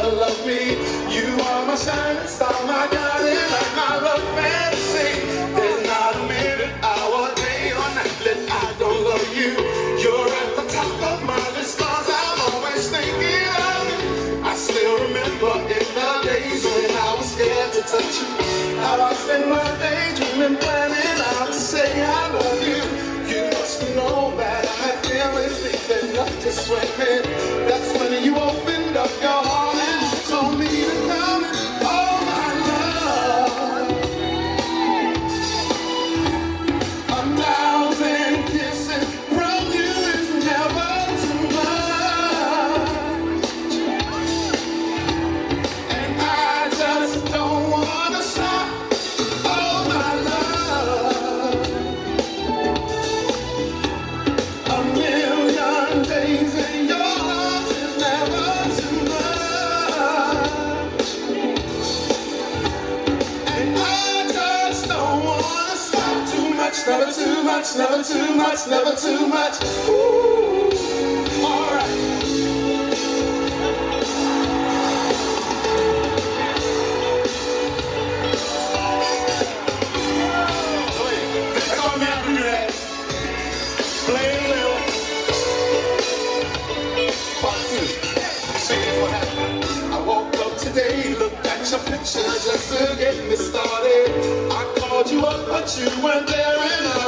love me. You are my shining star, my guardian, like my love fantasy. There's not a minute, hour, day, or night that I don't love you. You're at the top of my list, cause I'm always thinking of you. I still remember in the days when I was scared to touch you, how I spent my day dreaming, planning how to say I love you. You must know that I had feelings deep enough to swim in. That's when you opened up your heart and you told me to come in. Oh my love, a thousand kisses from you is never too much, and I just don't wanna stop. Oh my love, a million days in your arms is never too much, and I just don't wanna stop. Too much, never too much, never too much, never too much. Ooh, alright. That's all me have to do that. Play a little. Part two. See, here's what happened. I woke up today, looked at your picture just to get me started. I called you up, but you weren't there, and I